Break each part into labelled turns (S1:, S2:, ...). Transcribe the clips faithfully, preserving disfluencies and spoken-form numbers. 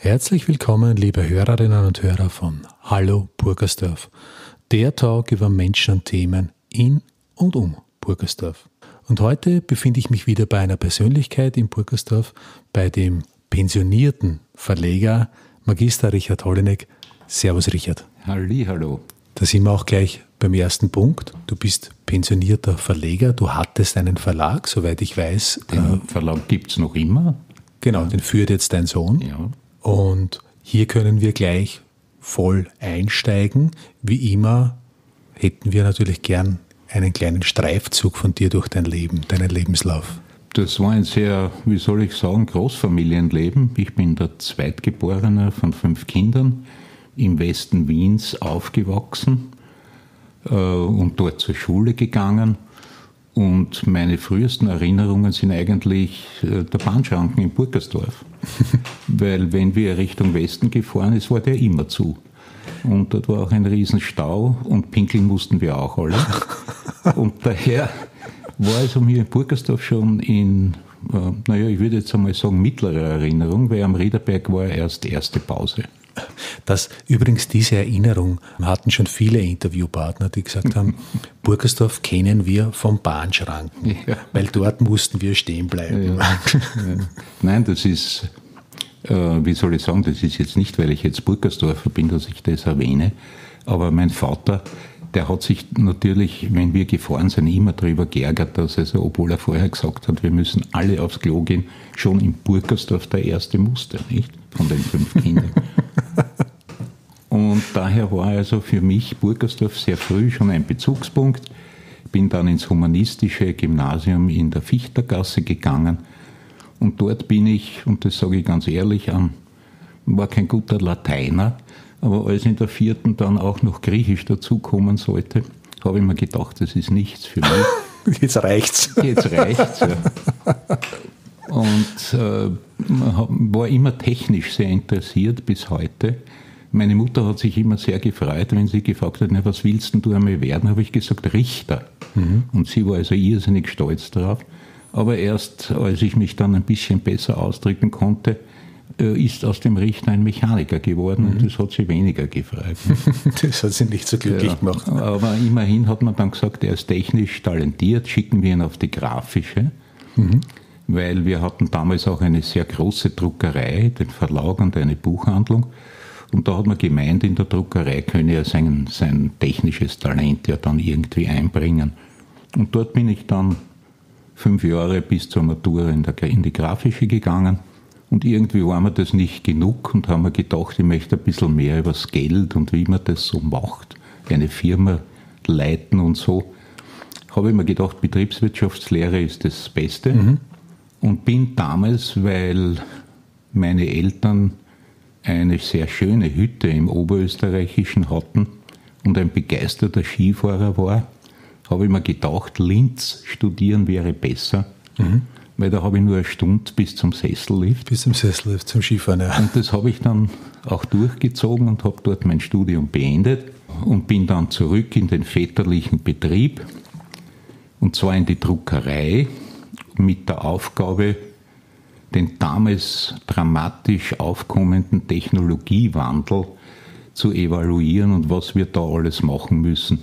S1: Herzlich willkommen, liebe Hörerinnen und Hörer von Hallo Burgersdorf, der Talk über Menschen und Themen in und um Burgersdorf. Und heute befinde ich mich wieder bei einer Persönlichkeit in Burgersdorf, bei dem pensionierten Verleger Magister Richard Holleneck. Servus Richard.
S2: Hallihallo.
S1: Da sind wir auch gleich beim ersten Punkt. Du bist pensionierter Verleger, du hattest einen Verlag, soweit ich weiß.
S2: Den äh, Verlag gibt es noch immer.
S1: Genau, den führt jetzt dein Sohn.
S2: Ja.
S1: Und hier können wir gleich voll einsteigen. Wie immer hätten wir natürlich gern einen kleinen Streifzug von dir durch dein Leben, deinen Lebenslauf.
S2: Das war ein sehr, wie soll ich sagen, Großfamilienleben. Ich bin der Zweitgeborene von fünf Kindern, im Westen Wiens aufgewachsen äh, und dort zur Schule gegangen. Und meine frühesten Erinnerungen sind eigentlich äh, der Bahnschranken in Burgersdorf. Weil wenn wir Richtung Westen gefahren ist, war der immer zu. Und dort war auch ein Riesenstau und pinkeln mussten wir auch alle. Und daher war also mir in Burgersdorf schon in, äh, naja, ich würde jetzt einmal sagen, mittlerer Erinnerung, weil am Riederberg war erst erste Pause.
S1: Das, übrigens, diese Erinnerung hatten schon viele Interviewpartner, die gesagt haben, Burgersdorf kennen wir vom Bahnschranken, ja. Weil dort mussten wir stehen bleiben.
S2: Ja. Ja. Nein, das ist, äh, wie soll ich sagen, das ist jetzt nicht, weil ich jetzt Burgersdorfer bin, dass ich das erwähne, aber mein Vater, der hat sich natürlich, wenn wir gefahren sind, immer darüber geärgert, dass also, obwohl er vorher gesagt hat, wir müssen alle aufs Klo gehen, schon in Burgersdorf der erste musste, nicht? Von den fünf Kindern. Und daher war also für mich Burgersdorf sehr früh schon ein Bezugspunkt. Bin dann ins humanistische Gymnasium in der Fichtergasse gegangen und dort bin ich, und das sage ich ganz ehrlich, war kein guter Lateiner, aber als in der vierten dann auch noch Griechisch dazukommen sollte, habe ich mir gedacht, das ist nichts für mich.
S1: Jetzt reicht's.
S2: Jetzt reicht's, ja. Und äh, war immer technisch sehr interessiert bis heute. Meine Mutter hat sich immer sehr gefreut, wenn sie gefragt hat, na, was willst denn du einmal werden? Habe ich gesagt, Richter. Mhm. Und sie war also irrsinnig stolz darauf. Aber erst als ich mich dann ein bisschen besser ausdrücken konnte, äh, ist aus dem Richter ein Mechaniker geworden, mhm. und das hat sie weniger gefreut.
S1: Das hat sie nicht so glücklich ja, gemacht.
S2: Aber immerhin hat man dann gesagt, er ist technisch talentiert, schicken wir ihn auf die grafische. Mhm. Weil wir hatten damals auch eine sehr große Druckerei, den Verlag und eine Buchhandlung. Und da hat man gemeint, in der Druckerei könne er sein, sein technisches Talent ja dann irgendwie einbringen. Und dort bin ich dann fünf Jahre bis zur Matura in, der, in die grafische gegangen. Und irgendwie war mir das nicht genug und haben mir gedacht, ich möchte ein bisschen mehr über das Geld und wie man das so macht, eine Firma leiten und so. Habe ich mir gedacht, Betriebswirtschaftslehre ist das Beste. Mhm. Und bin damals, weil meine Eltern eine sehr schöne Hütte im Oberösterreichischen hatten und ein begeisterter Skifahrer war, habe ich mir gedacht, Linz studieren wäre besser, mhm. weil da habe ich nur eine Stunde bis zum Sessellift.
S1: Bis zum Sessellift, zum Skifahren, ja.
S2: Und das habe ich dann auch durchgezogen und habe dort mein Studium beendet und bin dann zurück in den väterlichen Betrieb, und zwar in die Druckerei, mit der Aufgabe, den damals dramatisch aufkommenden Technologiewandel zu evaluieren und was wir da alles machen müssen.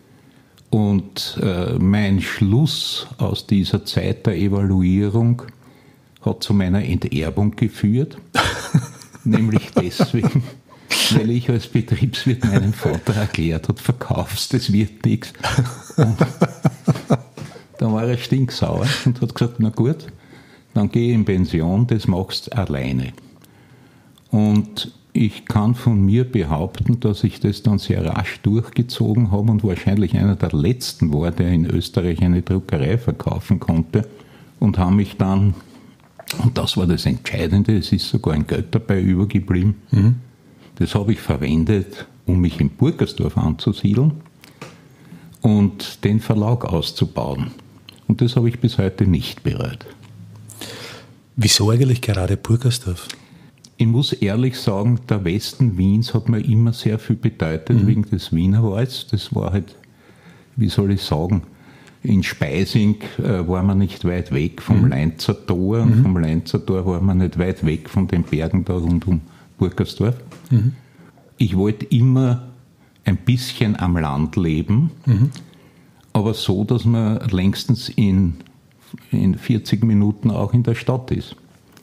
S2: Und äh, mein Schluss aus dieser Zeit der Evaluierung hat zu meiner Enterbung geführt, nämlich deswegen, weil ich als Betriebswirt meinem Vater erklärt habe, verkaufst, das wird nichts. Und dann war er stinksauer und hat gesagt, na gut, dann gehe ich in Pension, das machst du alleine. Und ich kann von mir behaupten, dass ich das dann sehr rasch durchgezogen habe und wahrscheinlich einer der letzten war, der in Österreich eine Druckerei verkaufen konnte, und habe mich dann, und das war das Entscheidende, es ist sogar ein Geld dabei übergeblieben, mhm. das habe ich verwendet, um mich in Burgersdorf anzusiedeln und den Verlag auszubauen. Und das habe ich bis heute nicht bereut.
S1: Wieso eigentlich gerade Burgersdorf?
S2: Ich muss ehrlich sagen, der Westen Wiens hat mir immer sehr viel bedeutet, mhm. wegen des Wienerwalds. Das war halt, wie soll ich sagen, in Speising äh, war man nicht weit weg vom mhm. Leinzer Tor, und mhm. vom Leinzer Tor war man nicht weit weg von den Bergen da rund um Burgersdorf. Mhm. Ich wollte immer ein bisschen am Land leben, mhm. aber so, dass man längstens in, in vierzig Minuten auch in der Stadt ist.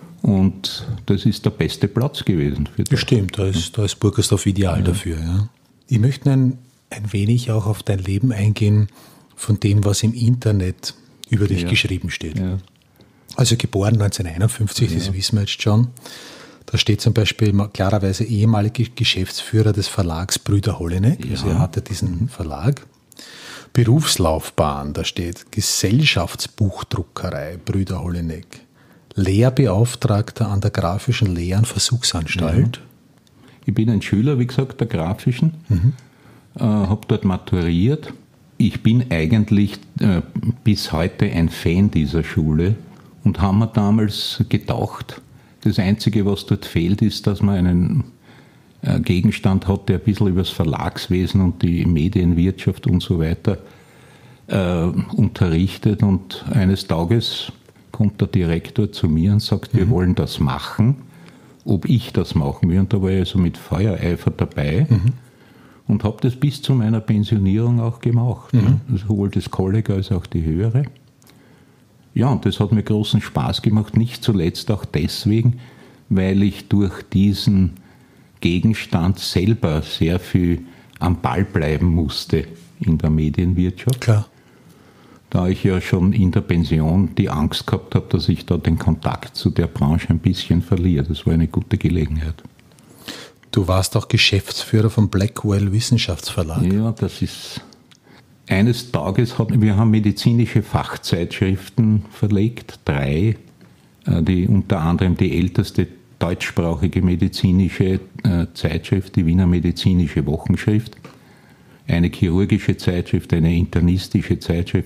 S2: Und das ist der beste Platz gewesen für das.
S1: Stimmt, da ist, da ist Burgersdorf ideal ja. dafür. Ja. Ich möchte ein, ein wenig auch auf dein Leben eingehen, von dem, was im Internet über dich ja. geschrieben steht. Ja. Also geboren neunzehnhunderteinundfünfzig, ja. das wissen wir jetzt schon. Da steht zum Beispiel klarerweise ehemaliger Geschäftsführer des Verlags Brüder Holleneck. Ja. Also er hatte diesen Verlag. Berufslaufbahn, da steht Gesellschaftsbuchdruckerei Brüder Holleneck. Lehrbeauftragter an der Grafischen Lehr- und Versuchsanstalt.
S2: Ja. Ich bin ein Schüler, wie gesagt, der Grafischen. Mhm. Äh, habe dort maturiert. Ich bin eigentlich äh, bis heute ein Fan dieser Schule und haben mir damals gedacht, das Einzige, was dort fehlt, ist, dass man einen äh, Gegenstand hat, der ein bisschen über das Verlagswesen und die Medienwirtschaft und so weiter äh, unterrichtet. Und eines Tages kommt der Direktor zu mir und sagt, mhm. wir wollen das machen, ob ich das machen will. Und da war ich also mit Feuereifer dabei. Mhm. Und habe das bis zu meiner Pensionierung auch gemacht. Mhm. Sowohl das Kolleg als auch die höhere. Ja, und das hat mir großen Spaß gemacht, nicht zuletzt auch deswegen, weil ich durch diesen Gegenstand selber sehr viel am Ball bleiben musste in der Medienwirtschaft.
S1: Klar.
S2: Da ich ja schon in der Pension die Angst gehabt habe, dass ich da den Kontakt zu der Branche ein bisschen verliere. Das war eine gute Gelegenheit.
S1: Du warst auch Geschäftsführer vom Blackwell Wissenschaftsverlag.
S2: Ja, das ist... Eines Tages hat, wir haben medizinische Fachzeitschriften verlegt, drei, die unter anderem die älteste deutschsprachige medizinische Zeitschrift, die Wiener Medizinische Wochenschrift, eine chirurgische Zeitschrift, eine internistische Zeitschrift.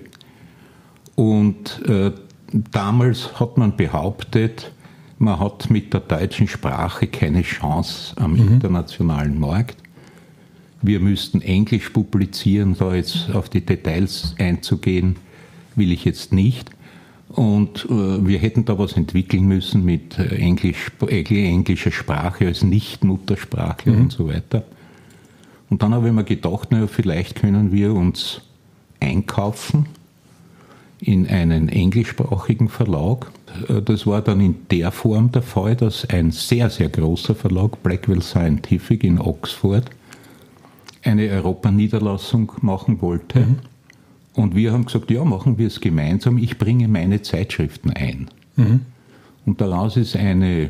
S2: Und äh, damals hat man behauptet, man hat mit der deutschen Sprache keine Chance am mhm. internationalen Markt. Wir müssten Englisch publizieren, da jetzt auf die Details einzugehen, will ich jetzt nicht. Und äh, wir hätten da was entwickeln müssen mit Englisch, englischer Sprache als Nicht-Muttersprachler mhm. und so weiter. Und dann habe ich mir gedacht, naja, vielleicht können wir uns einkaufen in einen englischsprachigen Verlag. Das war dann in der Form der Fall, dass ein sehr, sehr großer Verlag, Blackwell Scientific in Oxford, eine Europaniederlassung machen wollte. Mhm. Und wir haben gesagt, ja, machen wir es gemeinsam, ich bringe meine Zeitschriften ein. Mhm. Und daraus ist eine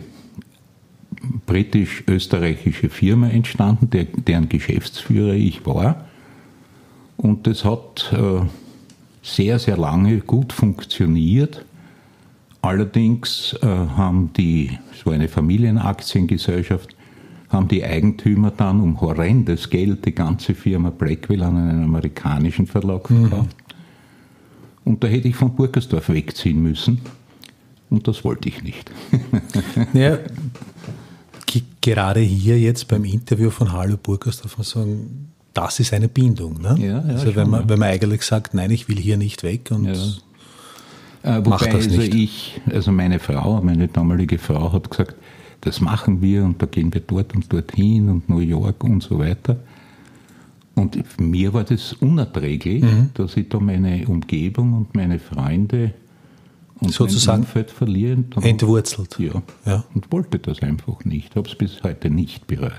S2: britisch-österreichische Firma entstanden, der, deren Geschäftsführer ich war. Und das hat äh, sehr, sehr lange gut funktioniert. Allerdings äh, haben die, es war eine Familienaktiengesellschaft, haben die Eigentümer dann um horrendes Geld die ganze Firma Blackwell an einen amerikanischen Verlag verkauft. Mhm. Und da hätte ich von Burgersdorf wegziehen müssen. Und das wollte ich nicht.
S1: Ja, g- gerade hier jetzt beim Interview von Hallo Burgersdorf muss man sagen, das ist eine Bindung. Ne? Ja, ja, also wenn man, wenn man eigentlich sagt, nein, ich will hier nicht weg und
S2: ja. äh, macht das nicht. Also, ich, also meine Frau, meine damalige Frau hat gesagt, das machen wir und da gehen wir dort und dorthin und New York und so weiter. Und mir war das unerträglich, mhm. dass ich da meine Umgebung und meine Freunde und
S1: sozusagen
S2: mein Umfeld verlieren.
S1: Entwurzelt.
S2: Ja, ja, und wollte das einfach nicht. Habe es bis heute nicht bereut.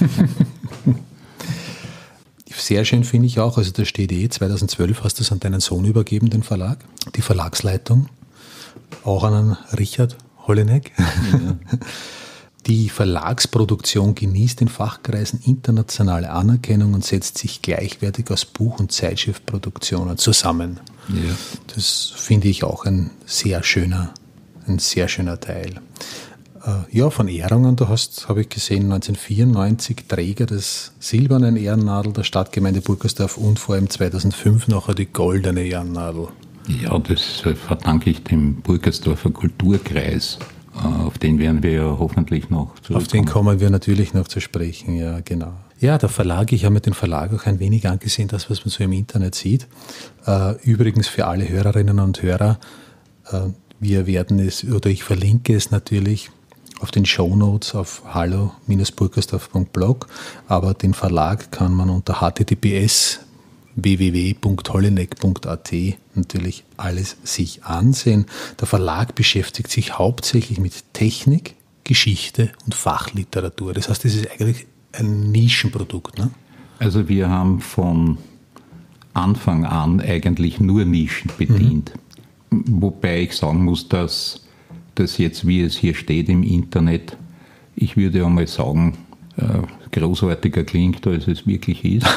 S1: Sehr schön finde ich auch, also da steht eh, zweitausendzwölf hast du es an deinen Sohn übergeben, den Verlag, die Verlagsleitung, auch an einen Richard Holleneck. Ja. Die Verlagsproduktion genießt in Fachkreisen internationale Anerkennung und setzt sich gleichwertig aus Buch- und Zeitschriftproduktionen zusammen. Ja. Das finde ich auch ein sehr schöner, ein sehr schöner Teil. Ja, von Ehrungen, du hast, habe ich gesehen, neunzehnhundertvierundneunzig Träger des silbernen Ehrennadel der Stadtgemeinde Burgersdorf und vor allem zweitausendfünf nachher die goldene Ehrennadel.
S2: Ja, das verdanke ich dem Burgersdorfer Kulturkreis. Auf den werden wir ja hoffentlich noch zurückkommen.
S1: Auf den kommen wir natürlich noch zu sprechen, ja, genau. Ja, der Verlag, ich habe mir den Verlag auch ein wenig angesehen, das, was man so im Internet sieht. Übrigens für alle Hörerinnen und Hörer, wir werden es, oder ich verlinke es natürlich auf den Shownotes auf hallo Bindestrich burgersdorf Punkt blog, aber den Verlag kann man unter h t t p s w w w Punkt holleneck Punkt a t natürlich alles sich ansehen. Der Verlag beschäftigt sich hauptsächlich mit Technik, Geschichte und Fachliteratur. Das heißt, das ist eigentlich ein Nischenprodukt, ne? Also wir haben von Anfang an eigentlich nur Nischen bedient. Mhm. Wobei ich sagen muss, dass das jetzt, wie es hier steht im Internet, ich würde einmal sagen, äh, großartiger klingt, als es wirklich ist.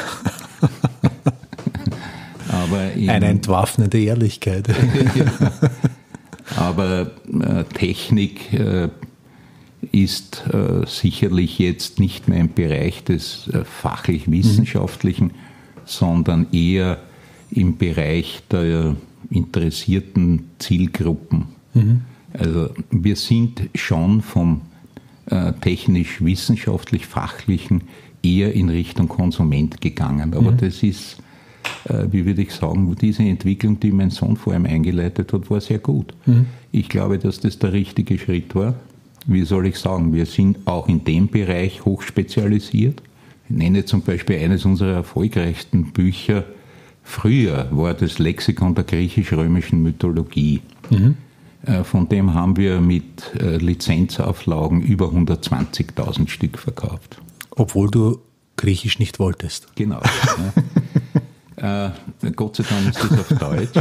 S1: Aber in, eine entwaffnende Ehrlichkeit. Ja, aber äh, Technik äh, ist äh, sicherlich jetzt nicht mehr im Bereich des äh, fachlich-wissenschaftlichen, mhm. sondern eher im Bereich der interessierten Zielgruppen. Mhm. Also wir sind schon vom äh, technisch-wissenschaftlich-fachlichen eher in Richtung Konsument gegangen. Aber mhm. das ist, äh, wie würde ich sagen, diese Entwicklung, die mein Sohn vor allem eingeleitet hat, war sehr gut. Mhm. Ich glaube, dass das der richtige Schritt war. Wie soll ich sagen, wir sind auch in dem Bereich hochspezialisiert. Ich nenne zum Beispiel eines unserer erfolgreichsten Bücher. Früher war das Lexikon der griechisch-römischen Mythologie. Mhm. Von dem haben wir mit Lizenzauflagen über hundertzwanzigtausend Stück verkauft. Obwohl du Griechisch nicht wolltest. Genau. Ja. äh, Gott sei Dank ist das auf Deutsch.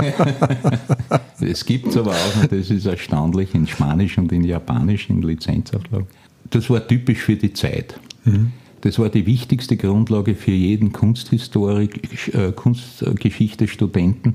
S1: Es gibt es aber auch, und das ist erstaunlich, in Spanisch und in Japanisch in Lizenzauflagen. Das war typisch für die Zeit. Mhm. Das war die wichtigste Grundlage für jeden Kunsthistorik, äh, Kunstgeschichte-Studenten.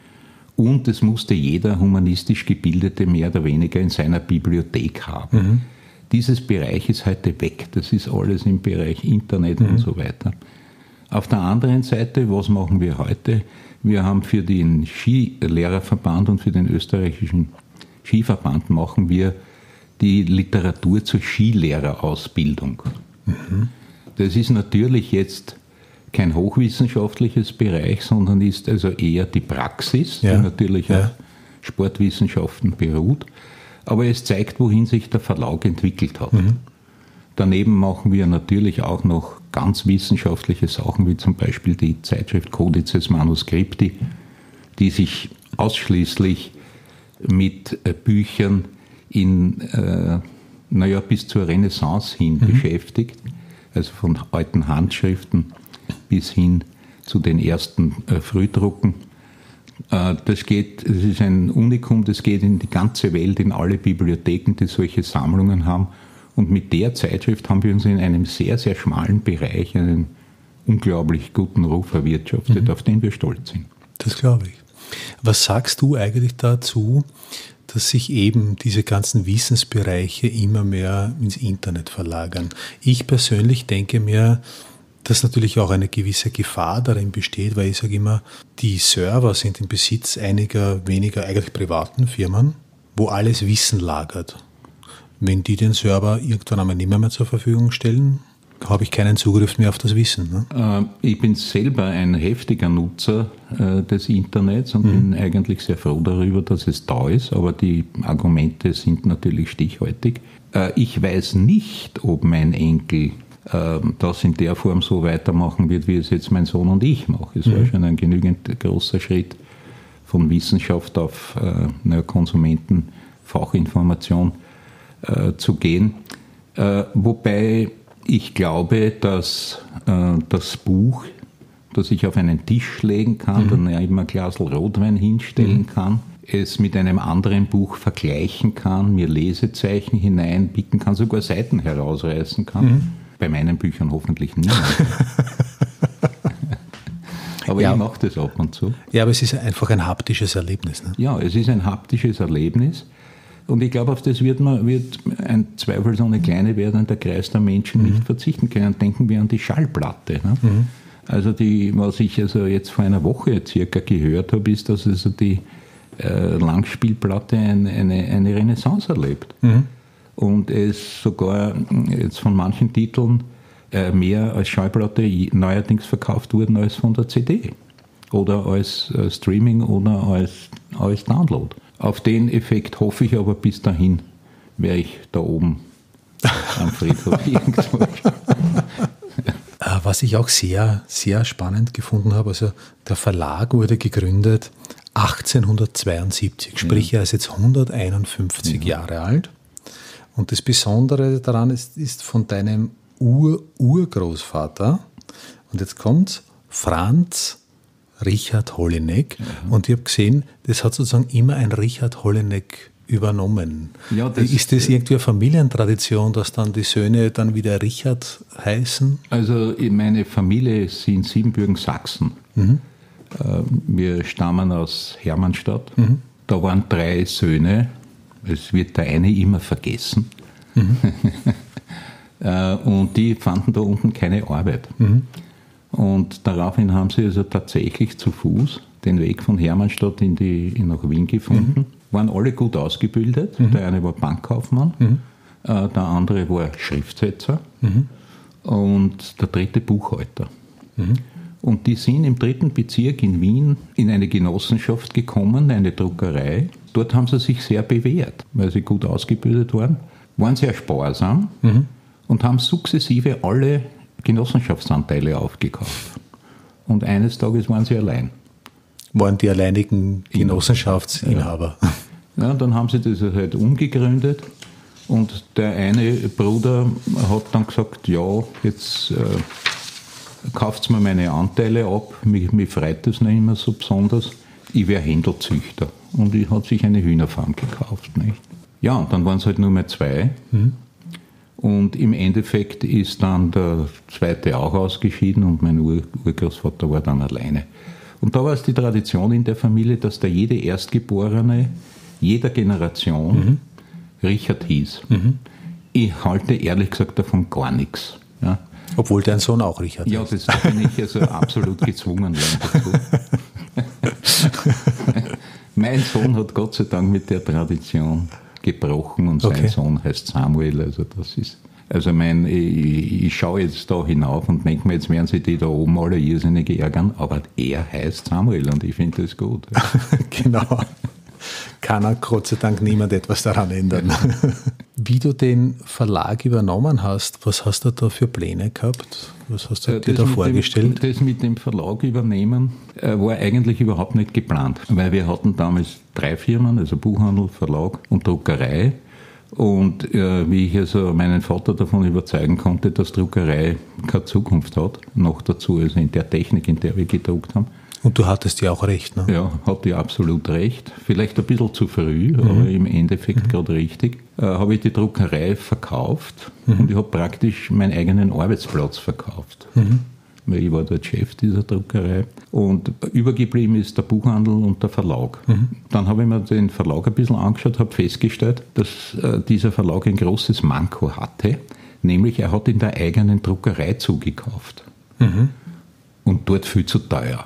S1: Und es musste jeder humanistisch Gebildete mehr oder weniger in seiner Bibliothek haben. Mhm. Dieses Bereich ist heute weg. Das ist alles im Bereich Internet mhm. und so weiter. Auf der anderen Seite, was machen wir heute? Wir haben für den Skilehrerverband und für den österreichischen Skiverband machen wir die Literatur zur Skilehrerausbildung. Mhm. Das ist natürlich jetzt kein hochwissenschaftliches Bereich, sondern ist also eher die Praxis, ja. die natürlich ja. auf Sportwissenschaften beruht. Aber es zeigt, wohin sich der Verlag entwickelt hat. Mhm. Daneben machen wir natürlich auch noch ganz wissenschaftliche Sachen, wie zum Beispiel die Zeitschrift Codices Manuscripti, die sich ausschließlich mit äh, Büchern in, äh, naja, bis zur Renaissance hin mhm. beschäftigt, also von alten Handschriften bis hin zu den ersten äh, Frühdrucken. Äh, das geht, es ist ein Unikum, das geht in die ganze Welt, in alle Bibliotheken, die solche Sammlungen haben. Und mit der Zeitschrift haben wir uns in einem sehr, sehr schmalen Bereich einen unglaublich guten Ruf erwirtschaftet, mhm. auf den wir stolz sind. Das glaube ich. Was sagst du eigentlich dazu, dass sich eben diese ganzen Wissensbereiche immer mehr ins Internet verlagern? Ich persönlich denke mir, dass natürlich auch eine gewisse Gefahr darin besteht, weil ich sage immer, die Server sind im Besitz einiger weniger eigentlich privaten Firmen, wo alles Wissen lagert. Wenn die den Server irgendwann einmal nicht mehr, mehr zur Verfügung stellen, habe ich keinen Zugriff mehr auf das Wissen. Ne? Ich bin selber ein heftiger Nutzer äh, des Internets und mhm. bin eigentlich sehr froh darüber, dass es da ist, aber die Argumente sind natürlich stichhaltig. Äh, ich weiß nicht, ob mein Enkel äh, das in der Form so weitermachen wird, wie es jetzt mein Sohn und ich machen. Es mhm. war schon ein genügend großer Schritt von Wissenschaft auf äh, na, Konsumentenfachinformation äh, zu gehen. Äh, wobei ich glaube, dass äh, das Buch, das ich auf einen Tisch legen kann, mhm. dann ja immer ein Glas Rotwein hinstellen mhm. kann, es mit einem anderen Buch vergleichen kann, mir Lesezeichen hineinbieten kann, sogar Seiten herausreißen kann. Mhm. Bei meinen Büchern hoffentlich niemand. Aber ja. ich mache das ab und zu. Ja, aber es ist einfach ein haptisches Erlebnis. Ne? Ja, es ist ein haptisches Erlebnis. Und ich glaube, auf das wird man wird ein zweifelsohne kleine werdender Kreis der Menschen mhm. nicht verzichten können. Denken wir an die Schallplatte. Ne? Mhm. Also die, was ich also jetzt vor einer Woche circa gehört habe, ist, dass also die äh, Langspielplatte ein, eine, eine Renaissance erlebt. Mhm. Und es sogar jetzt von manchen Titeln äh, mehr als Schallplatte neuerdings verkauft wurden als von der C D. Oder als äh, Streaming oder als, als Download. Auf den Effekt hoffe ich aber bis dahin
S2: wäre ich da oben am Friedhof irgendwo.
S1: Was ich auch sehr, sehr spannend gefunden habe, also der Verlag wurde gegründet achtzehnhundertzweiundsiebzig, sprich er ist jetzt hunderteinundfünfzig ja. Jahre alt. Und das Besondere daran ist, ist von deinem Ur-Urgroßvater, und jetzt kommt's, Franz Richard Holleneck. Mhm. Und ich habe gesehen, das hat sozusagen immer ein Richard Holleneck übernommen. Ja, das ist das irgendwie eine Familientradition, dass dann die Söhne dann wieder Richard heißen?
S2: Also meine Familie ist in Siebenbürgen, Sachsen. Mhm. Wir stammen aus Hermannstadt. Mhm. Da waren drei Söhne. Es wird der eine immer vergessen. Mhm. Und die fanden da unten keine Arbeit. Mhm. Und daraufhin haben sie also tatsächlich zu Fuß den Weg von Hermannstadt in die, in nach Wien gefunden. Mhm. Waren alle gut ausgebildet. Mhm. Der eine war Bankkaufmann, mhm. äh, der andere war Schriftsetzer mhm. und der dritte Buchhalter. Mhm. Und die sind im dritten Bezirk in Wien in eine Genossenschaft gekommen, eine Druckerei. Dort haben sie sich sehr bewährt, weil sie gut ausgebildet waren, waren sehr sparsam mhm. und haben sukzessive alle Genossenschaftsanteile aufgekauft. Und eines Tages waren sie allein.
S1: Waren die alleinigen Genossenschaftsinhaber.
S2: Ja, dann haben sie das halt umgegründet und der eine Bruder hat dann gesagt, ja, jetzt äh, kauft mir meine Anteile ab, mich, mich freut das nicht immer so besonders, ich wäre Händelzüchter. Und ich hat sich eine Hühnerfarm gekauft. Nicht? Ja, und dann waren es halt nur mehr zwei. Mhm. Und im Endeffekt ist dann der zweite auch ausgeschieden und mein Ur- Urgroßvater war dann alleine. Und da war es die Tradition in der Familie, dass der jede Erstgeborene jeder Generation mhm. Richard hieß. Mhm. Ich halte ehrlich gesagt davon gar nichts. Ja.
S1: Obwohl dein Sohn auch Richard
S2: ja, ist. Ja, das bin ich also absolut gezwungen dazu. Mein Sohn hat Gott sei Dank mit der Tradition gebrochen und sein okay. Sohn heißt Samuel. Also das ist, also mein, ich, ich schaue jetzt da hinauf und denke mir, jetzt werden sich die da oben alle irrsinnig ärgern, aber er heißt Samuel und ich finde das gut.
S1: Genau. Kann auch Gott sei Dank niemand etwas daran ändern. Wie du den Verlag übernommen hast, was hast du da für Pläne gehabt? Was hast du äh, dir da vorgestellt?
S2: Dem, das mit dem Verlag übernehmen äh, war eigentlich überhaupt nicht geplant, weil wir hatten damals drei Firmen, also Buchhandel, Verlag und Druckerei. Und äh, wie ich also meinen Vater davon überzeugen konnte, dass Druckerei keine Zukunft hat, noch dazu also in der Technik, in der wir gedruckt haben.
S1: Und du hattest ja auch recht, ne?
S2: Ja, hatte ich absolut recht. Vielleicht ein bisschen zu früh, mhm. aber im Endeffekt mhm. gerade richtig. Äh, habe ich die Druckerei verkauft mhm. und ich habe praktisch meinen eigenen Arbeitsplatz verkauft. Mhm. Weil ich war dort Chef dieser Druckerei. Und übergeblieben ist der Buchhandel und der Verlag. Mhm. Dann habe ich mir den Verlag ein bisschen angeschaut, habe festgestellt, dass äh, dieser Verlag ein großes Manko hatte, nämlich er hat in der eigenen Druckerei zugekauft. Mhm. Und dort viel zu teuer.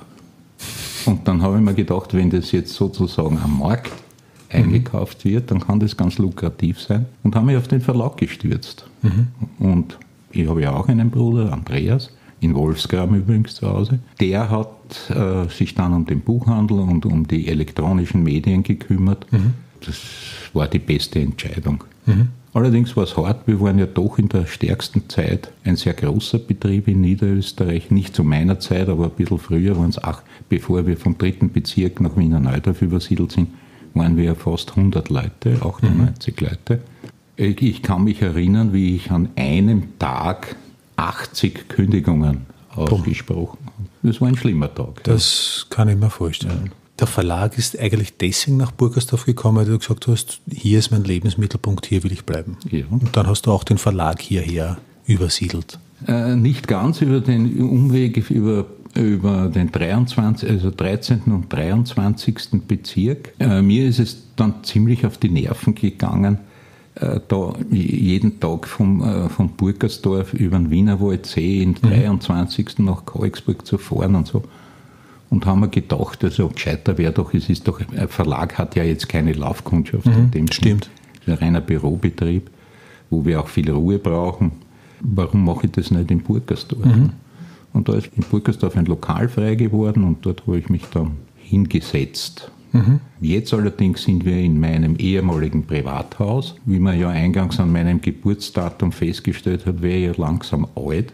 S2: Und dann habe ich mir gedacht, wenn das jetzt sozusagen am Markt eingekauft wird, dann kann das ganz lukrativ sein. Und habe mich auf den Verlag gestürzt. Mhm. Und ich habe ja auch einen Bruder, Andreas, in Wolfsgraben übrigens zu Hause. Der hat äh, sich dann um den Buchhandel und um die elektronischen Medien gekümmert. Mhm. Das war die beste Entscheidung. Mhm. Allerdings war es hart, wir waren ja doch in der stärksten Zeit ein sehr großer Betrieb in Niederösterreich, nicht zu meiner Zeit, aber ein bisschen früher waren es auch, bevor wir vom dritten Bezirk nach Wiener Neudorf übersiedelt sind, waren wir ja fast hundert Leute, achtundneunzig mhm. Leute. Ich kann mich erinnern, wie ich an einem Tag achtzig Kündigungen ausgesprochen habe. Das war ein schlimmer Tag.
S1: Das ja. kann ich mir vorstellen. Ja. Der Verlag ist eigentlich deswegen nach Burgersdorf gekommen, weil du gesagt hast, hier ist mein Lebensmittelpunkt, hier will ich bleiben. Ja. Und dann hast du auch den Verlag hierher übersiedelt.
S2: Äh, nicht ganz, über den Umweg über, über den dreiundzwanzig, also dreizehnten und dreiundzwanzigsten Bezirk. Äh, mir ist es dann ziemlich auf die Nerven gegangen, äh, da jeden Tag vom, äh, von Burgersdorf über den Wienerwaldsee in den mhm. dreiundzwanzigsten nach Karlsburg zu fahren und so. Und haben wir gedacht, also gescheiter wäre doch, es ist doch, ein Verlag hat ja jetzt keine Laufkundschaft.
S1: Mhm,
S2: in dem
S1: stimmt.
S2: Es ist ein reiner Bürobetrieb, wo wir auch viel Ruhe brauchen. Warum mache ich das nicht in Burgersdorf? Mhm. Und da ist in Burgersdorf ein Lokal frei geworden und dort habe ich mich dann hingesetzt. Mhm. Jetzt allerdings sind wir in meinem ehemaligen Privathaus. Wie man ja eingangs an meinem Geburtsdatum festgestellt hat, wäre ich ja langsam alt.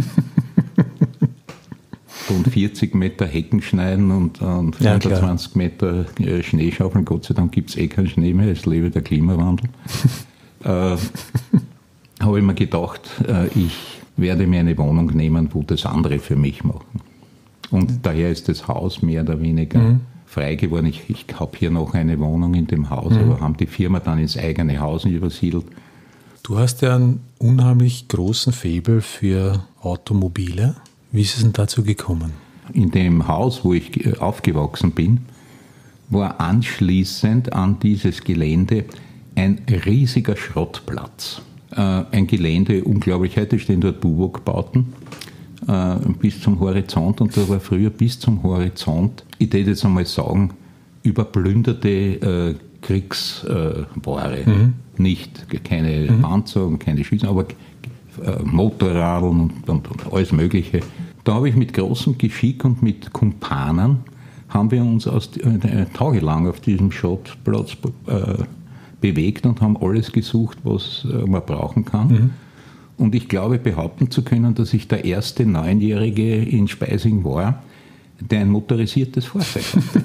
S2: Und vierzig Meter Hecken schneiden und, und fünfundzwanzig ja, Meter Schnee schaufeln. Gott sei Dank gibt es eh keinen Schnee mehr, es lebe der Klimawandel. äh, habe ich mir gedacht, äh, ich werde mir eine Wohnung nehmen, wo das andere für mich machen. Und mhm. daher ist das Haus mehr oder weniger mhm. frei geworden. Ich, ich habe hier noch eine Wohnung in dem Haus, mhm. aber haben die Firma dann ins eigene Haus übersiedelt.
S1: Du hast ja einen unheimlich großen Faible für Automobile. Wie ist es denn dazu gekommen?
S2: In dem Haus, wo ich aufgewachsen bin, war anschließend an dieses Gelände ein riesiger Schrottplatz. Äh, ein Gelände, unglaublich, heute stehen dort Buwok-Bauten äh, bis zum Horizont und da war früher bis zum Horizont, ich würde jetzt einmal sagen, überplünderte äh, Kriegsware. Äh, mhm. Nicht, keine mhm. Panzer und keine Schützen, aber äh, Motorradeln und, und, und alles Mögliche. Da habe ich mit großem Geschick und mit Kumpanen haben wir uns aus, äh, tagelang auf diesem Schrottplatz äh, bewegt und haben alles gesucht, was äh, man brauchen kann. Mhm. Und ich glaube, behaupten zu können, dass ich der erste Neunjährige in Speising war, der ein motorisiertes Fahrzeug hatte.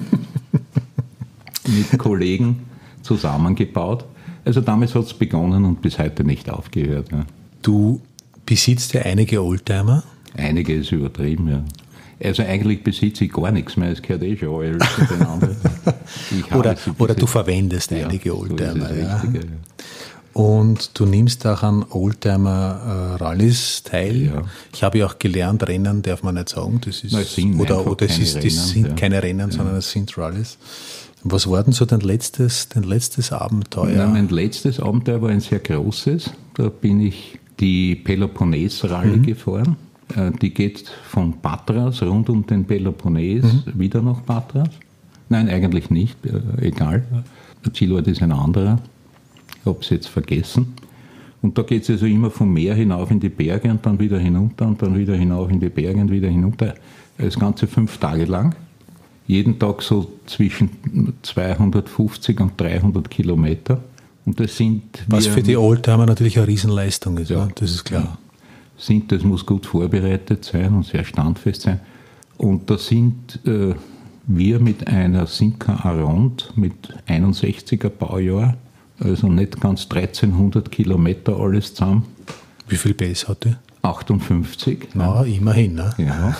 S2: Mit Kollegen zusammengebaut. Also damals hat es begonnen und bis heute nicht aufgehört. Ja.
S1: Du besitzt ja einige Oldtimer.
S2: Einige ist übertrieben, ja. Also eigentlich besitze ich gar nichts mehr, es gehört eh schon alles zueinander.
S1: oder, oder du verwendest ja, einige Oldtimer. So ja. Richtige, ja. Und du nimmst auch an Oldtimer-Rallyes äh, teil. Ja. Ich habe ja auch gelernt, Rennen darf man nicht sagen. Das ist, Nein, oder oder es ist, das Rennen, sind ja. keine Rennen, ja. sondern es sind Rallyes. Was war denn so dein letztes, dein letztes Abenteuer?
S2: Ja, mein letztes Abenteuer war ein sehr großes. Da bin ich die Peloponnes-Rallye mhm. gefahren. Die geht von Patras rund um den Peloponnes mhm. wieder nach Patras. Nein, eigentlich nicht, egal. Der Zielort ist ein anderer. Ich habe es jetzt vergessen. Und da geht es also immer vom Meer hinauf in die Berge und dann wieder hinunter und dann wieder hinauf in die Berge und wieder hinunter. Das Ganze fünf Tage lang. Jeden Tag so zwischen zweihundertfünfzig und dreihundert Kilometer. Und das sind
S1: Was für die Oldtimer natürlich eine Riesenleistung ist, ja, ne? Das ist klar.
S2: Ja. Sind, das muss gut vorbereitet sein und sehr standfest sein. Und da sind äh, wir mit einer Simca Arond mit einundsechziger Baujahr, also nicht ganz dreizehnhundert Kilometer alles zusammen.
S1: Wie viel P S hat die?
S2: achtundfünfzig.
S1: Na, ja. Immerhin, ne?
S2: Ja.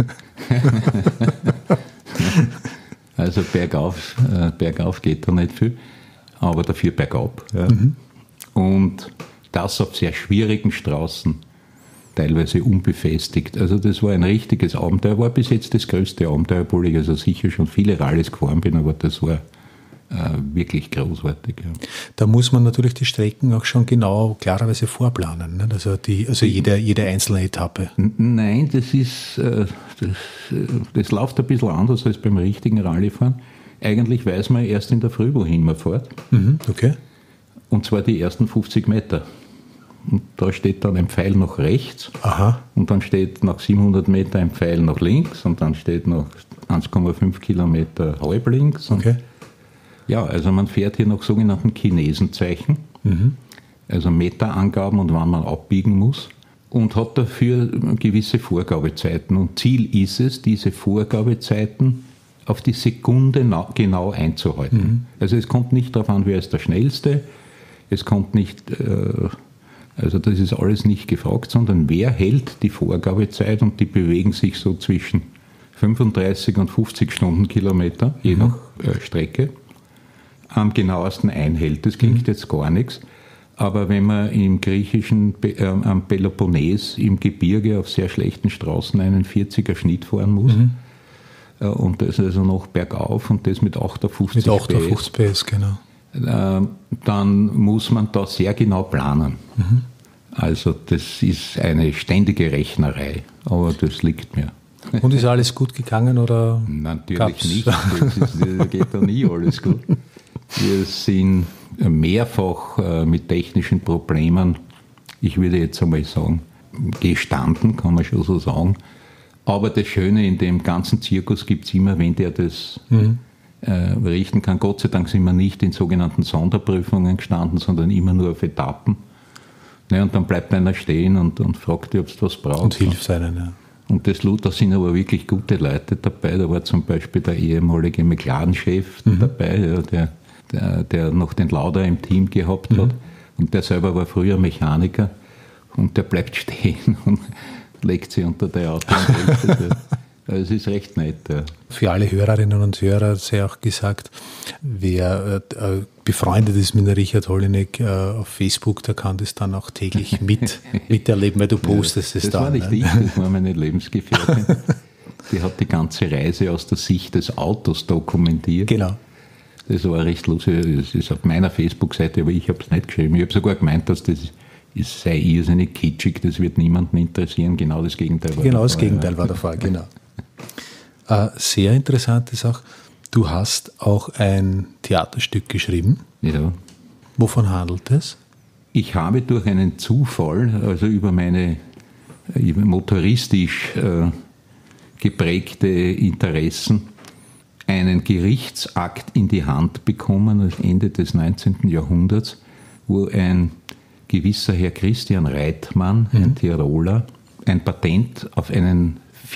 S2: Also bergauf, äh, bergauf geht da nicht viel, aber dafür bergab. Ja. Mhm. Und das auf sehr schwierigen Straßen, teilweise unbefestigt. Also das war ein richtiges Abenteuer. War bis jetzt das größte Abenteuer, obwohl ich also sicher schon viele Rallyes gefahren bin, aber das war äh, wirklich großartig. Ja.
S1: Da muss man natürlich die Strecken auch schon genau klarerweise vorplanen, ne? Also, die, also jede, jede einzelne Etappe.
S2: Nein, das ist äh, das, äh, das läuft ein bisschen anders als beim richtigen Rallyfahren. Eigentlich weiß man erst in der Früh, wohin man fährt.
S1: Mhm, okay.
S2: Und zwar die ersten fünfzig Meter. Und da steht dann ein Pfeil nach rechts.
S1: Aha.
S2: Und dann steht nach siebenhundert Meter ein Pfeil nach links und dann steht nach eins Komma fünf Kilometer halb links.
S1: Okay.
S2: Ja, also man fährt hier nach sogenannten Chinesenzeichen, mhm. also Meterangaben und wann man abbiegen muss und hat dafür gewisse Vorgabezeiten. Und Ziel ist es, diese Vorgabezeiten auf die Sekunde genau einzuhalten. Mhm. Also es kommt nicht darauf an, wer ist der Schnellste, es kommt nicht... Äh, Also das ist alles nicht gefragt, sondern wer hält die Vorgabezeit und die bewegen sich so zwischen fünfunddreißig und fünfzig Stundenkilometer, je mhm. nach äh, Strecke, am genauesten einhält. Das klingt mhm. jetzt gar nichts, aber wenn man im griechischen äh, am Peloponnes im Gebirge auf sehr schlechten Straßen einen vierziger Schnitt fahren muss mhm. äh, und das also noch bergauf und das mit achtundfünfzig
S1: Mit achtundfünfzig P S, genau.
S2: Dann muss man da sehr genau planen. Mhm. Also das ist eine ständige Rechnerei, aber das liegt mir.
S1: Und ist alles gut gegangen oder?
S2: Natürlich
S1: gab's?
S2: Nicht, das, ist, das geht da nie alles gut. Wir sind mehrfach mit technischen Problemen, ich würde jetzt einmal sagen, gestanden, kann man schon so sagen. Aber das Schöne in dem ganzen Zirkus gibt es immer, wenn der das... Mhm. äh, richten kann. Gott sei Dank sind wir nicht in sogenannten Sonderprüfungen gestanden, sondern immer nur auf Etappen. Ja, und dann bleibt einer stehen und, und fragt dich, ob du was brauchst.
S1: Und hilft einem, ja.
S2: Und das, da sind aber wirklich gute Leute dabei. Da war zum Beispiel der ehemalige McLaren-Chef mhm. dabei, ja, der, der, der noch den Lauda im Team gehabt mhm. hat. Und der selber war früher Mechaniker. Und der bleibt stehen und legt sie unter der Auto und hält es. Also es ist recht nett. Ja.
S1: Für alle Hörerinnen und Hörer hat sie auch gesagt, wer äh, befreundet ist mit der Richard Holleneck äh, auf Facebook, der kann das dann auch täglich mit, miterleben, weil du postest
S2: ja,
S1: es
S2: das
S1: dann.
S2: Das war nicht
S1: ne?
S2: ich, das war meine Lebensgefährtin. Die hat die ganze Reise aus der Sicht des Autos dokumentiert.
S1: Genau.
S2: Das war recht lustig. Das ist auf meiner Facebook-Seite, aber ich habe es nicht geschrieben. Ich habe sogar gemeint, dass das ist, sei irrsinnig kitschig, das wird niemanden interessieren. Genau das Gegenteil war
S1: genau
S2: der
S1: das
S2: Fall.
S1: Gegenteil war der Fall, genau. Äh, sehr interessant ist auch, du hast auch ein Theaterstück geschrieben.
S2: Ja.
S1: Wovon handelt es?
S2: Ich habe durch einen Zufall, also über meine über motoristisch äh, geprägte Interessen, einen Gerichtsakt in die Hand bekommen, am Ende des neunzehnten Jahrhunderts, wo ein gewisser Herr Christian Reitmann, mhm. ein Tiroler, ein Patent auf einen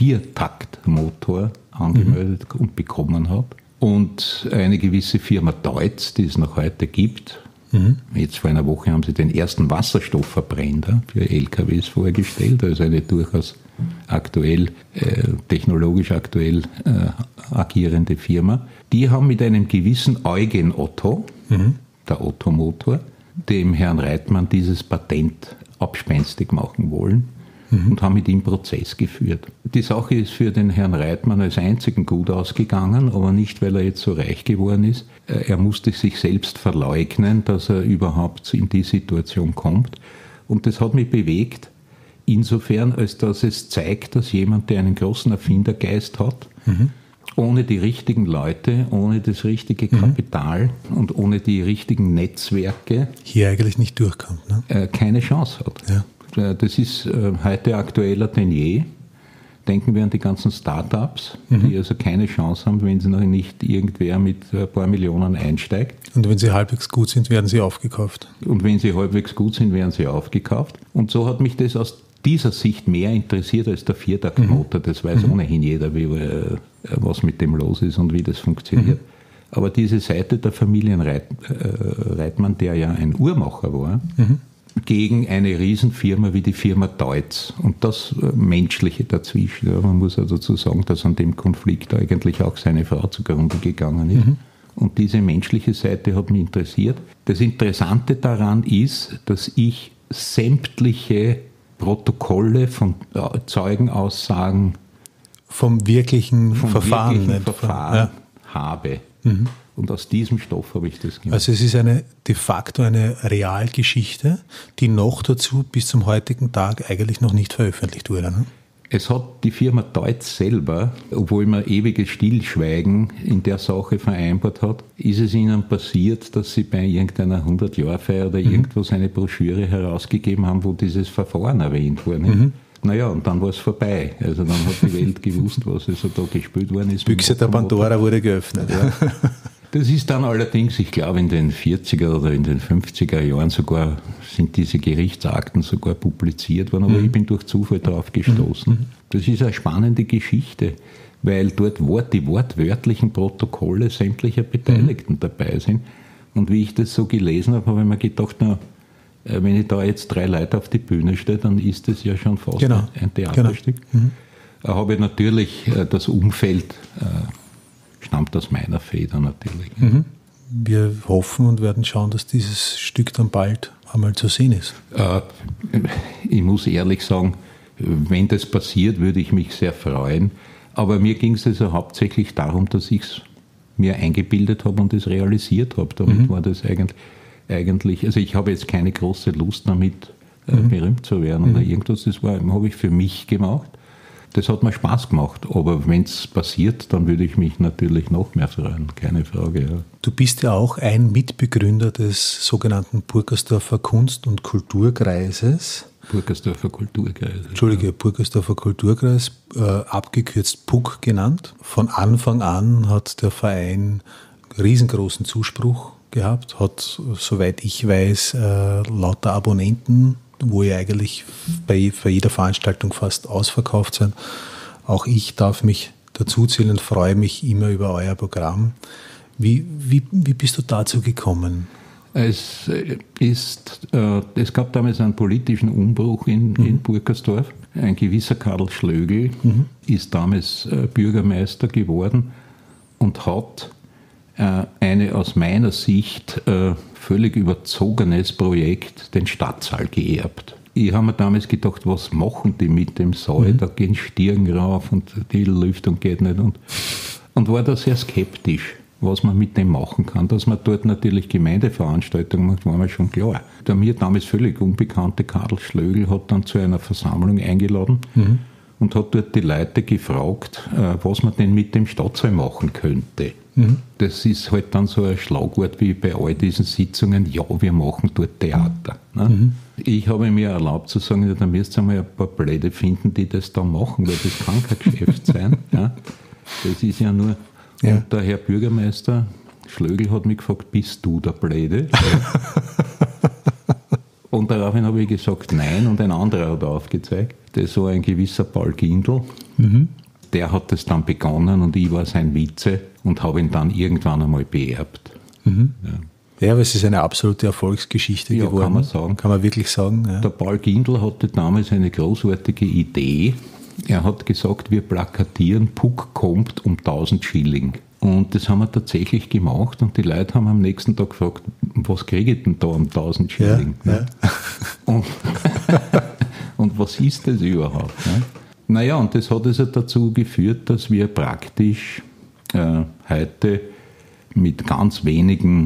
S2: Viertaktmotor angemeldet mhm. und bekommen hat. Und eine gewisse Firma Deutz, die es noch heute gibt, mhm. jetzt vor einer Woche haben sie den ersten Wasserstoffverbrenner für L K Ws vorgestellt, also eine durchaus aktuell, äh, technologisch aktuell äh, agierende Firma. Die haben mit einem gewissen Eugen Otto, mhm. der Otto-Motor, dem Herrn Reitmann dieses Patent abspenstig machen wollen. Und haben mit ihm Prozess geführt. Die Sache ist für den Herrn Reitmann als einzigen gut ausgegangen, aber nicht, weil er jetzt so reich geworden ist. Er musste sich selbst verleugnen, dass er überhaupt in die Situation kommt. Und das hat mich bewegt, insofern, als dass es zeigt, dass jemand, der einen großen Erfindergeist hat, mhm. ohne die richtigen Leute, ohne das richtige Kapital mhm. und ohne die richtigen Netzwerke
S1: hier eigentlich nicht durchkommt, ne?
S2: keine Chance hat.
S1: Ja.
S2: Das ist heute aktueller denn je. Denken wir an die ganzen Start-ups, mhm. die also keine Chance haben, wenn sie noch nicht irgendwer mit ein paar Millionen einsteigt.
S1: Und wenn sie halbwegs gut sind, werden sie aufgekauft.
S2: Und wenn sie halbwegs gut sind, werden sie aufgekauft. Und so hat mich das aus dieser Sicht mehr interessiert als der Viertaktmotor. Mhm. Das weiß mhm. ohnehin jeder, wie, was mit dem los ist und wie das funktioniert. Mhm. Aber diese Seite der Familien Reit, äh, Reitmann, der ja ein Uhrmacher war, mhm. gegen eine Riesenfirma wie die Firma Deutz und das Menschliche dazwischen. Ja, man muss also dazu sagen, dass an dem Konflikt eigentlich auch seine Frau zugrunde gegangen ist. Mhm. Und diese menschliche Seite hat mich interessiert. Das Interessante daran ist, dass ich sämtliche Protokolle von Zeugenaussagen
S1: vom wirklichen
S2: vom
S1: Verfahren,
S2: wirklichen Verfahren ja. habe. Mhm. Und aus diesem Stoff habe ich das gemacht.
S1: Also es ist eine de facto eine Realgeschichte, die noch dazu bis zum heutigen Tag eigentlich noch nicht veröffentlicht wurde. Ne?
S2: Es hat die Firma Deutz selber, obwohl man ewiges Stillschweigen in der Sache vereinbart hat, ist es ihnen passiert, dass sie bei irgendeiner hundert-Jahr-Feier oder mhm. irgendwo eine Broschüre herausgegeben haben, wo dieses Verfahren erwähnt wurde. Mhm. Naja, und dann war es vorbei. Also dann hat die Welt gewusst, was also da gespielt worden ist.
S1: Büchse der Pandora wurde geöffnet. Ja.
S2: Das ist dann allerdings, ich glaube, in den vierziger oder in den fünfziger Jahren sogar sind diese Gerichtsakten sogar publiziert worden, aber mhm. ich bin durch Zufall drauf gestoßen. Mhm. Das ist eine spannende Geschichte, weil dort Wort, die wortwörtlichen Protokolle sämtlicher Beteiligten mhm. dabei sind. Und wie ich das so gelesen habe, habe ich mir gedacht, na, wenn ich da jetzt drei Leute auf die Bühne stelle, dann ist das ja schon fast
S1: genau.
S2: ein Theaterstück. Genau. Mhm. Da habe ich natürlich das Umfeld stammt aus meiner Feder natürlich.
S1: Mhm. Wir hoffen und werden schauen, dass dieses Stück dann bald einmal zu sehen ist.
S2: Äh, ich muss ehrlich sagen, wenn das passiert, würde ich mich sehr freuen. Aber mir ging es also hauptsächlich darum, dass ich es mir eingebildet habe und es realisiert habe. Damit mhm. war das eigentlich, eigentlich, also ich habe jetzt keine große Lust damit, äh, mhm. berühmt zu werden mhm. oder irgendwas. Das war, habe ich für mich gemacht. Das hat mir Spaß gemacht, aber wenn es passiert, dann würde ich mich natürlich noch mehr freuen, keine Frage. Ja.
S1: Du bist ja auch ein Mitbegründer des sogenannten Burgersdorfer Kunst- und Kulturkreises.
S2: Burgersdorfer Kulturkreis.
S1: Entschuldige, Burgersdorfer Kulturkreis, äh, abgekürzt P U K genannt. Von Anfang an hat der Verein riesengroßen Zuspruch gehabt, hat, soweit ich weiß, äh, lauter Abonnenten, wo ihr eigentlich bei, bei jeder Veranstaltung fast ausverkauft seid. Auch ich darf mich dazu zählen und freue mich immer über euer Programm. Wie, wie, wie bist du dazu gekommen?
S2: Es, ist, äh, es gab damals einen politischen Umbruch in, mhm. in Burgersdorf. Ein gewisser Karl Schlögl mhm. ist damals äh, Bürgermeister geworden und hat äh, eine aus meiner Sicht äh, völlig überzogenes Projekt, den Stadtsaal, geerbt. Ich habe mir damals gedacht, was machen die mit dem Saal? Mhm. Da gehen Stirn rauf und die Lüftung geht nicht. Und, und war da sehr skeptisch, was man mit dem machen kann. Dass man dort natürlich Gemeindeveranstaltungen macht, war mir schon klar. Der mir damals völlig unbekannte Karl Schlögl hat dann zu einer Versammlung eingeladen mhm. und hat dort die Leute gefragt, was man denn mit dem Stadtsaal machen könnte. Mhm. Das ist halt dann so ein Schlagwort wie bei all diesen Sitzungen, ja, wir machen dort Theater. Ne? Mhm. Ich habe mir erlaubt zu sagen, da müsst ihr mal ein paar Blöde finden, die das da machen, weil das kann kein Geschäft sein. Ja? Das ist ja nur... Ja. Und der Herr Bürgermeister Schlögl hat mich gefragt, bist du der Blöde? Und daraufhin habe ich gesagt, nein, und ein anderer hat aufgezeigt. Das war ein gewisser Paul Gindl. Mhm. Der hat das dann begonnen und ich war sein Vize und habe ihn dann irgendwann einmal beerbt. Mhm. Ja.
S1: Ja, aber es ist eine absolute Erfolgsgeschichte ja, geworden.
S2: Kann man sagen.
S1: Kann man wirklich sagen. Ja.
S2: Der Paul Gindl hatte damals eine großartige Idee. Er hat gesagt, wir plakatieren, P U K kommt um tausend Schilling. Und das haben wir tatsächlich gemacht und die Leute haben am nächsten Tag gefragt, was kriege ich denn da um tausend Schilling? Ja, ne? ja. Und, und was ist das überhaupt? Ne? Naja, und das hat also dazu geführt, dass wir praktisch äh, heute mit ganz wenigen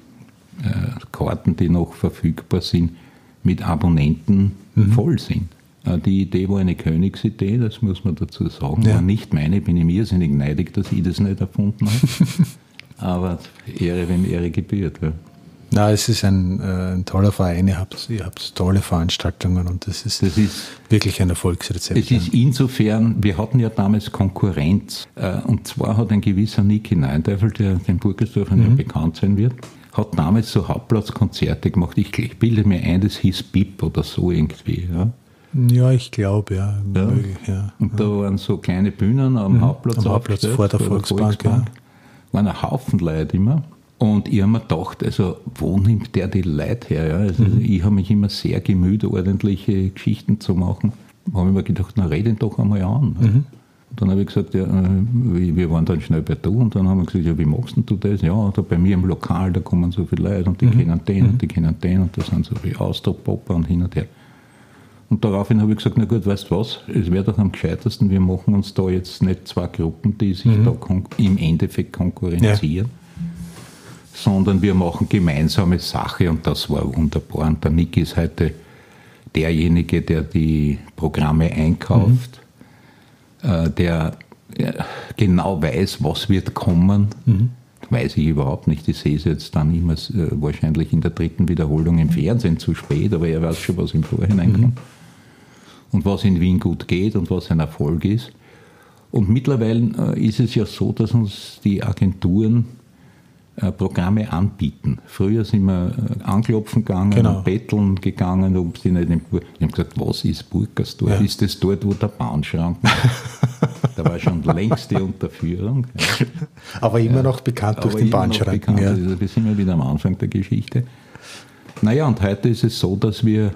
S2: äh, Karten, die noch verfügbar sind, mit Abonnenten mhm. voll sind. Die Idee war eine Königsidee, das muss man dazu sagen. Ja. War nicht meine, bin ich irrsinnig neidig, dass ich das nicht erfunden habe. Aber Ehre, wenn Ehre gebührt. Ja.
S1: Na, es ist ein, äh, ein toller Verein, ihr habt, ihr habt tolle Veranstaltungen und das ist, das ist wirklich ein Erfolgsrezept.
S2: Es ist insofern, wir hatten ja damals Konkurrenz äh, und zwar hat ein gewisser Niki Neunteufel, der den Burgersdorfern mhm. ja bekannt sein wird, hat damals so Hauptplatzkonzerte gemacht. Ich, ich bilde mir ein, das hieß B I P oder so irgendwie, ja.
S1: Ja, ich glaube, ja.
S2: Ja. ja. Und ja. da waren so kleine Bühnen am mhm. Hauptplatz,
S1: am Hauptplatz vor der Volksbank. Volksbank. Ja.
S2: Waren ein Haufen Leute immer. Und ich habe mir gedacht, also wo nimmt der die Leute her? Ja? Also mhm. ich habe mich immer sehr gemüht, ordentliche Geschichten zu machen. Da habe ich mir gedacht, na red ihn doch einmal an. Mhm. Und dann habe ich gesagt, ja, wir waren dann schnell bei du und dann haben wir gesagt, ja, wie machst du das? Ja, da bei mir im Lokal, da kommen so viele Leute und die mhm. kennen den mhm. und die kennen den und da sind so viele Austropopper und hin und her. Und daraufhin habe ich gesagt, na gut, weißt du was, es wäre doch am gescheitesten, wir machen uns da jetzt nicht zwei Gruppen, die sich mhm. da im Endeffekt konkurrenzieren, ja. sondern wir machen gemeinsame Sache und das war wunderbar. Und der Nick ist heute derjenige, der die Programme einkauft, mhm. äh, der äh, genau weiß, was wird kommen. Mhm. Weiß ich überhaupt nicht. Ich sehe es jetzt dann immer äh, wahrscheinlich in der dritten Wiederholung im Fernsehen zu spät, aber er weiß schon, was im Vorhinein mhm. kommt. Und was in Wien gut geht und was ein Erfolg ist. Und mittlerweile äh, ist es ja so, dass uns die Agenturen äh, Programme anbieten. Früher sind wir äh, anklopfen gegangen, genau. betteln gegangen, ob sie nicht im Bur- Ich habe gesagt, was ist Burgersdorf? Ja. Ist das dort, wo der Bahnschrank ist? Da war schon längst die Unterführung. Ja.
S1: Aber immer noch bekannt durch den Bahnschrank.
S2: Ja. Also wir sind ja wieder am Anfang der Geschichte. Naja, und heute ist es so, dass wir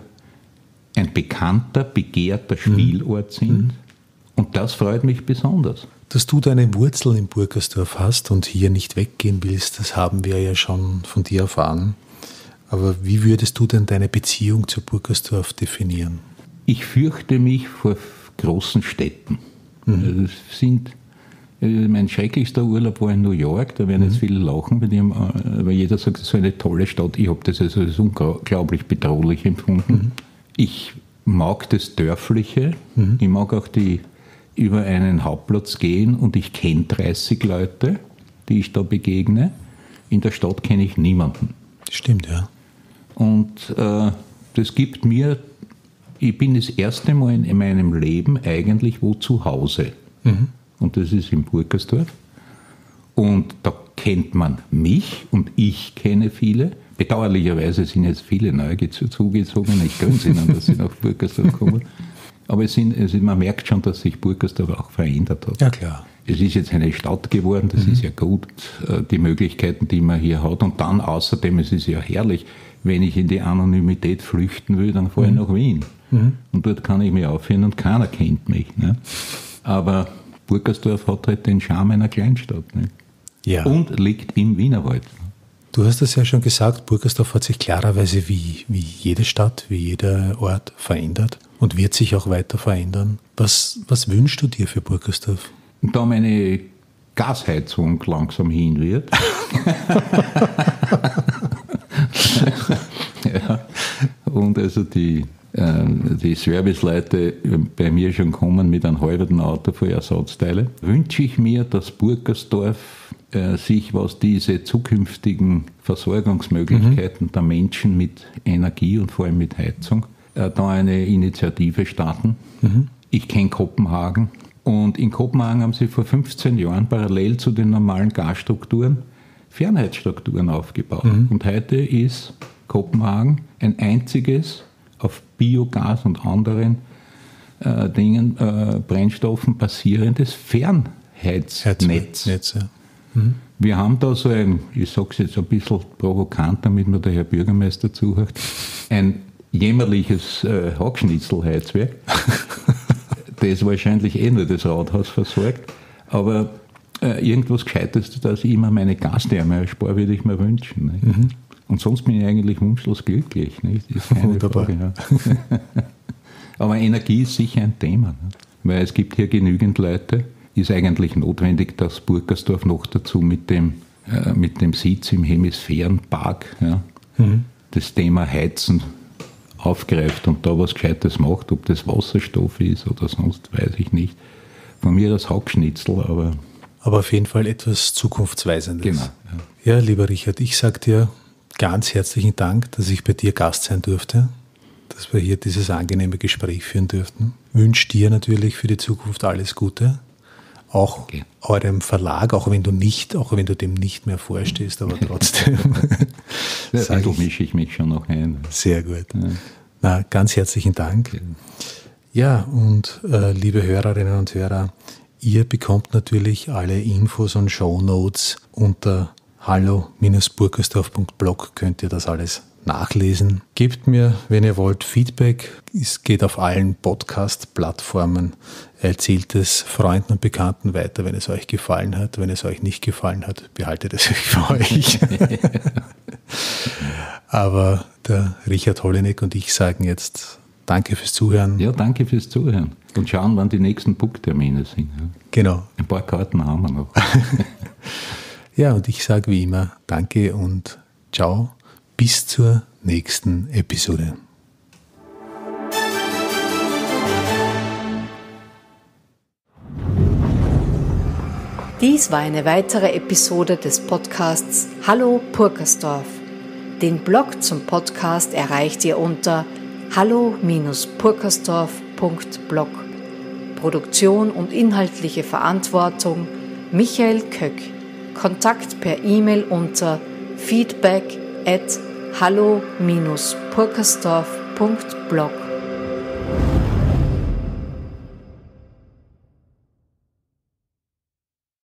S2: ein bekannter, begehrter Spielort sind. Mhm. Und das freut mich besonders.
S1: Dass du deine Wurzeln in Burgersdorf hast und hier nicht weggehen willst, das haben wir ja schon von dir erfahren. Aber wie würdest du denn deine Beziehung zu Burgersdorf definieren? Ich
S2: fürchte mich vor großen Städten. Mhm. Das sind, mein schrecklichster Urlaub war in New York, da werden mhm. jetzt viele lachen, weil jeder sagt, es ist so eine tolle Stadt. Ich habe das also als unglaublich bedrohlich empfunden. Mhm. Ich mag das Dörfliche, mhm. ich mag auch die über einen Hauptplatz gehen und ich kenne dreißig Leute, die ich da begegne. In der Stadt kenne ich niemanden.
S1: Stimmt, ja.
S2: Und äh, das gibt mir ich bin das erste Mal in meinem Leben eigentlich wo zu Hause. Mhm. Und das ist in Burgersdorf. Und da kennt man mich und ich kenne viele. Bedauerlicherweise sind jetzt viele neu zugezogen. Ich gönne es ihnen, dass sie nach Burgersdorf kommen. Aber es sind, es ist, man merkt schon, dass sich Burgersdorf auch verändert hat.
S1: Ja, klar.
S2: Es ist jetzt eine Stadt geworden, das mhm. ist ja gut, die Möglichkeiten, die man hier hat. Und dann außerdem, es ist ja herrlich, wenn ich in die Anonymität flüchten will, dann fahre ich mhm. nach Wien. Mhm. Und dort kann ich mich aufhören und keiner kennt mich. Ne? Aber Burgersdorf hat halt den Charme einer Kleinstadt. Ne? Ja. Und liegt im Wienerwald.
S1: Du hast es ja schon gesagt, Burgersdorf hat sich klarerweise wie, wie jede Stadt, wie jeder Ort verändert und wird sich auch weiter verändern. Was, was wünschst du dir für Burgersdorf?
S2: Da meine Gasheizung langsam hin wird. Ja. Und also die, äh, die Serviceleute bei mir schon kommen mit einem halben Auto voll Ersatzteile, wünsche ich mir, dass Burgersdorf äh, sich, was diese zukünftigen Versorgungsmöglichkeiten mhm. der Menschen mit Energie und vor allem mit Heizung, äh, da eine Initiative starten. Mhm. Ich kenne Kopenhagen. Und in Kopenhagen haben sie vor fünfzehn Jahren parallel zu den normalen Gasstrukturen Fernheitsstrukturen aufgebaut. Mhm. Und heute ist Kopenhagen ein einziges auf Biogas und anderen äh, Dingen, äh, Brennstoffen basierendes Fernheiznetz. Netz, ja. Mhm. Wir haben da so ein, ich sage es jetzt ein bisschen provokant, damit mir der Herr Bürgermeister zuhört, ein jämmerliches äh, Hackschnitzelheizwerk. Das wahrscheinlich eh nur das Rathaus versorgt, aber äh, irgendwas Gescheites, dass ich immer meine Gastherme erspare, würde ich mir wünschen. Mhm. Und sonst bin ich eigentlich wunschlos glücklich. Nicht? Das ist keine Wunderbar. Frage, ja. Aber Energie ist sicher ein Thema, nicht? Weil es gibt hier genügend Leute, ist eigentlich notwendig, dass Burgersdorf noch dazu mit dem, äh, mit dem Sitz im Hemisphärenpark ja, mhm. das Thema Heizen aufgreift und da was Gescheites macht, ob das Wasserstoff ist oder sonst, weiß ich nicht. Von mir das Hackschnitzel, aber...
S1: Aber auf jeden Fall etwas Zukunftsweisendes.
S2: Genau.
S1: Ja, ja lieber Richard, ich sage dir ganz herzlichen Dank, dass ich bei dir Gast sein durfte, dass wir hier dieses angenehme Gespräch führen durften. Ich wünsche dir natürlich für die Zukunft alles Gute. Auch okay. eurem Verlag, auch wenn du nicht, auch wenn du dem nicht mehr vorstehst, aber trotzdem.
S2: Ja, da mische ich mich schon noch ein.
S1: Sehr gut. Ja. Na, ganz herzlichen Dank. Okay. Ja, und äh, liebe Hörerinnen und Hörer, ihr bekommt natürlich alle Infos und Shownotes unter hallo Bindestrich burgersdorf Punkt blog, könnt ihr das alles nachlesen. Gebt mir, wenn ihr wollt, Feedback. Es geht auf allen Podcast-Plattformen. Erzählt es Freunden und Bekannten weiter, wenn es euch gefallen hat. Wenn es euch nicht gefallen hat, behaltet es euch für euch. Aber der Richard Holleneck und ich sagen jetzt danke fürs Zuhören.
S2: Ja, danke fürs Zuhören. Und schauen, wann die nächsten Booktermine sind. Ja.
S1: Genau.
S2: Ein paar Karten haben wir noch.
S1: Ja, und ich sage wie immer danke und ciao. Bis zur nächsten Episode.
S3: Dies war eine weitere Episode des Podcasts Hallo Burgersdorf. Den Blog zum Podcast erreicht ihr unter hallo Bindestrich burgersdorf Punkt blog. Produktion und inhaltliche Verantwortung Michael Köck. Kontakt per E-Mail unter feedback at hallo Bindestrich burgersdorf Punkt blog.